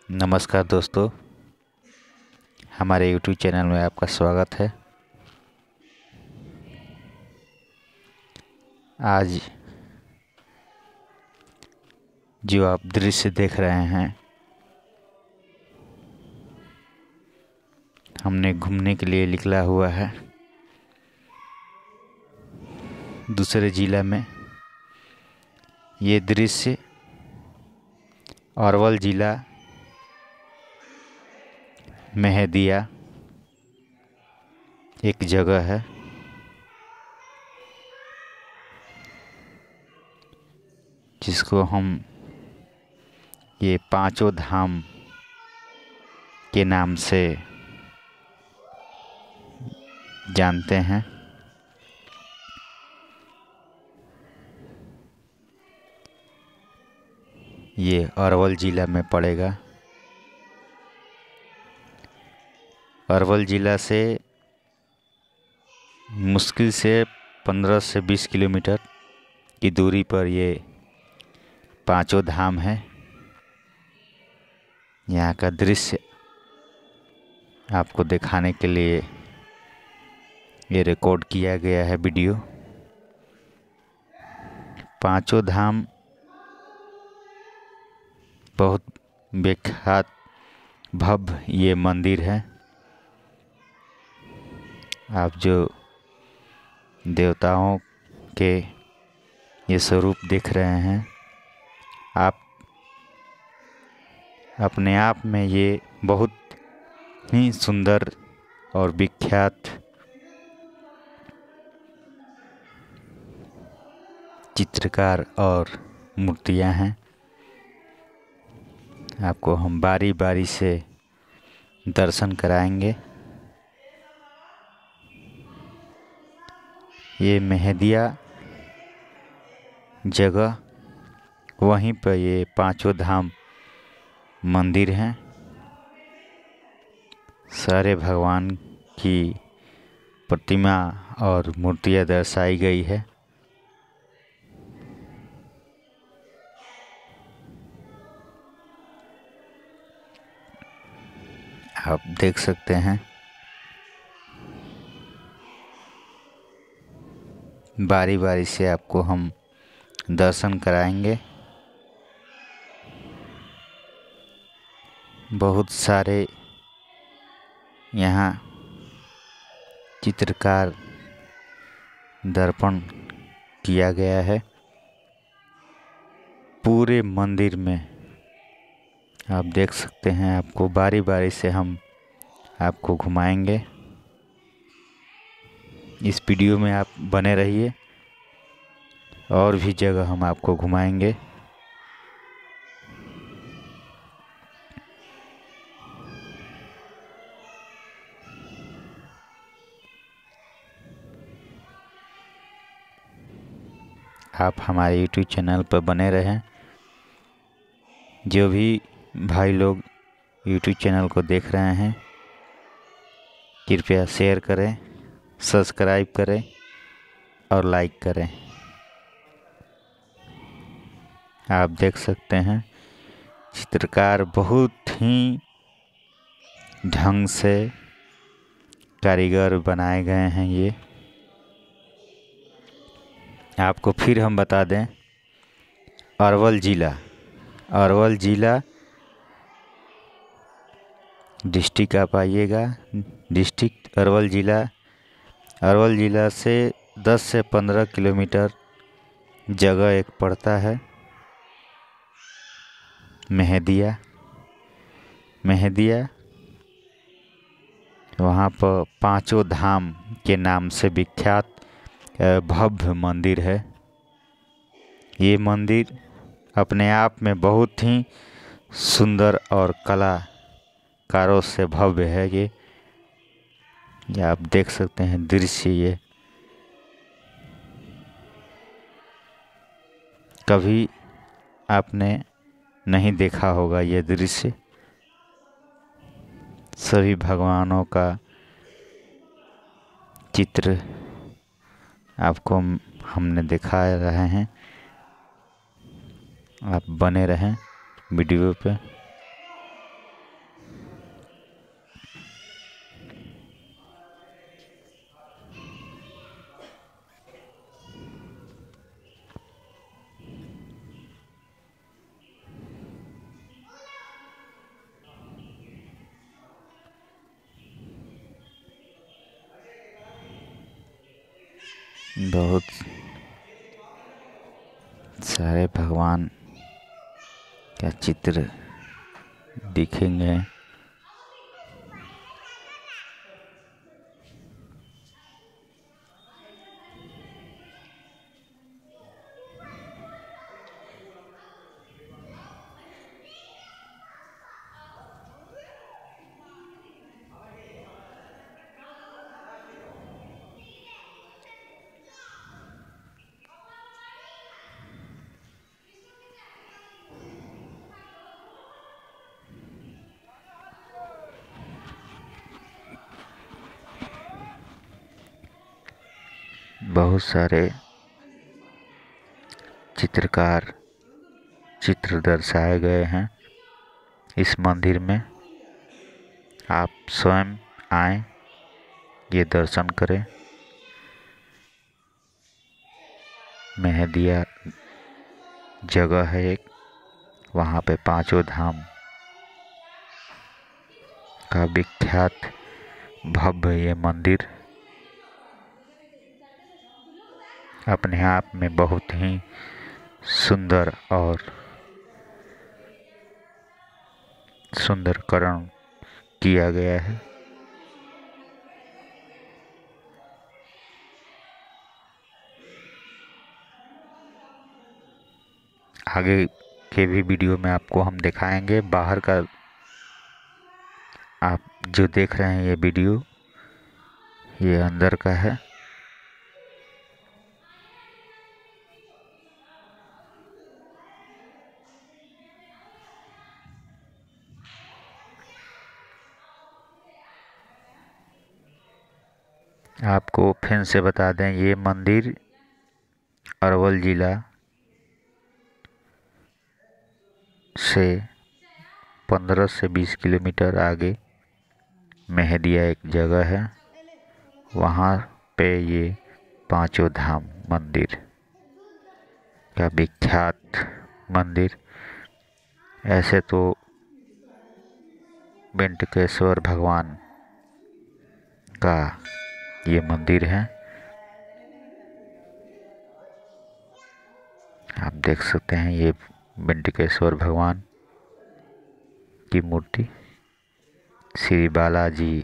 नमस्कार दोस्तों, हमारे YouTube चैनल में आपका स्वागत है। आज जो आप दृश्य देख रहे हैं, हमने घूमने के लिए निकला हुआ है दूसरे ज़िला में। ये दृश्य अरवल ज़िला मेहदिया एक जगह है, जिसको हम ये पांचों धाम के नाम से जानते हैं। ये अरवल ज़िला में पड़ेगा। अरवल ज़िला से मुश्किल से 15 से 20 किलोमीटर की दूरी पर ये पांचों धाम है। यहाँ का दृश्य आपको दिखाने के लिए ये रिकॉर्ड किया गया है वीडियो। पांचों धाम बहुत विख्यात भव्य ये मंदिर है। आप जो देवताओं के ये स्वरूप देख रहे हैं, आप अपने आप में ये बहुत ही सुंदर और विख्यात चित्रकार और मूर्तियां हैं। आपको हम बारी बारी से दर्शन कराएंगे। ये मेहदिया जगह, वहीं पर ये पांचों धाम मंदिर हैं। सारे भगवान की प्रतिमा और मूर्तियां दर्शाई गई है। आप देख सकते हैं। बारी बारी से आपको हम दर्शन कराएंगे। बहुत सारे यहाँ चित्रकार दर्पण किया गया है। पूरे मंदिर में आप देख सकते हैं। आपको बारी बारी से हम आपको घुमाएंगे। इस वीडियो में आप बने रहिए, और भी जगह हम आपको घुमाएंगे। आप हमारे YouTube चैनल पर बने रहें। जो भी भाई लोग YouTube चैनल को देख रहे हैं, कृपया शेयर करें, सब्सक्राइब करें और लाइक करें। आप देख सकते हैं, चित्रकार बहुत ही ढंग से कारीगर बनाए गए हैं। ये आपको फिर हम बता दें, अरवल ज़िला डिस्ट्रिक्ट आप आइएगा। डिस्ट्रिक्ट अरवल ज़िला से 10 से 15 किलोमीटर जगह एक पड़ता है मेहदिया। वहाँ पर पांचों धाम के नाम से विख्यात भव्य मंदिर है। ये मंदिर अपने आप में बहुत ही सुंदर और कलाकारों से भव्य है। ये आप देख सकते हैं दृश्य। ये कभी आपने नहीं देखा होगा ये दृश्य। सभी भगवानों का चित्र आपको हमने दिखा रहे हैं। आप बने रहें वीडियो पे। बहुत सारे भगवान का चित्र दिखेंगे। बहुत सारे चित्रकार चित्र दर्शाए गए हैं इस मंदिर में। आप स्वयं आएं, ये दर्शन करें। मेहदिया जगह है एक, वहाँ पे पांचों धाम का विख्यात भव्य ये मंदिर अपने आप में बहुत ही सुंदर और सुंदरकरण किया गया है। आगे के भी वीडियो में आपको हम दिखाएंगे। बाहर का आप जो देख रहे हैं ये वीडियो, ये अंदर का है। आपको फिर से बता दें, ये मंदिर अरवल जिला से 15 से 20 किलोमीटर आगे मेहदिया एक जगह है, वहाँ पे ये पांचों धाम मंदिर का विख्यात मंदिर। ऐसे तो वेंकटेश्वर भगवान का ये मंदिर है, आप देख सकते हैं। ये वेंकटेश्वर भगवान की मूर्ति, श्री बालाजी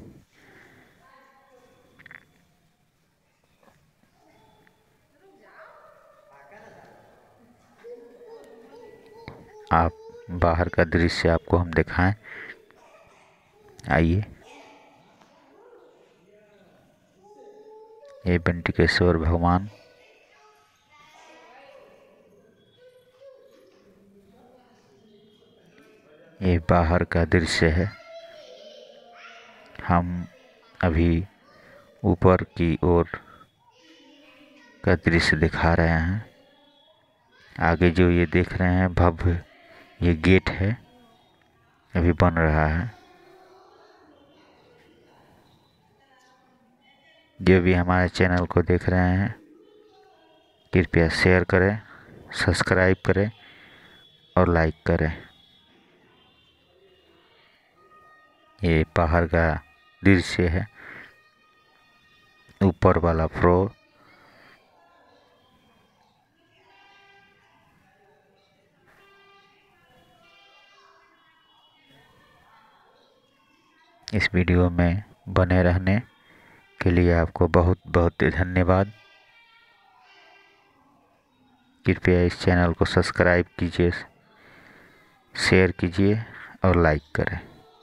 आप बाहर का दृश्य आपको हम दिखाएं, आइए। ये वेंकटेश्वर भगवान ये बाहर का दृश्य है। हम अभी ऊपर की ओर का दृश्य दिखा रहे हैं। आगे जो ये देख रहे हैं भव्य ये गेट है, अभी बन रहा है। जो भी हमारे चैनल को देख रहे हैं, कृपया शेयर करें, सब्सक्राइब करें और लाइक करें। ये बाहर का दृश्य है, ऊपर वाला फ्लोर। इस वीडियो में बने रहने के लिए आपको बहुत बहुत धन्यवाद। कृपया इस चैनल को सब्सक्राइब कीजिए, शेयर कीजिए और लाइक करें।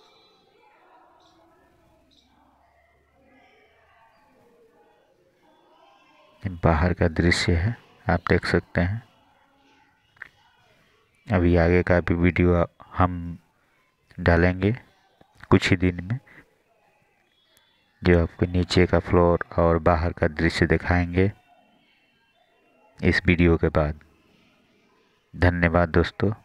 बाहर का दृश्य है, आप देख सकते हैं। अभी आगे का भी वीडियो हम डालेंगे कुछ ही दिन में, जो आपको नीचे का फ्लोर और बाहर का दृश्य दिखाएंगे इस वीडियो के बाद। धन्यवाद दोस्तों।